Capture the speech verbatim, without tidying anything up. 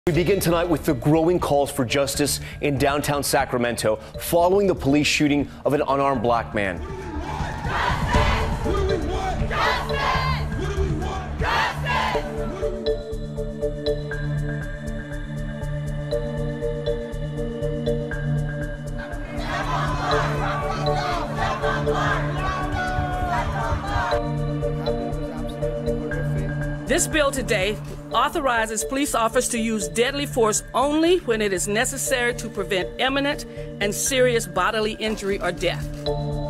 We begin tonight with the growing calls for justice in downtown Sacramento following the police shooting of an unarmed black man. This bill today authorizes police officers to use deadly force only when it is necessary to prevent imminent and serious bodily injury or death.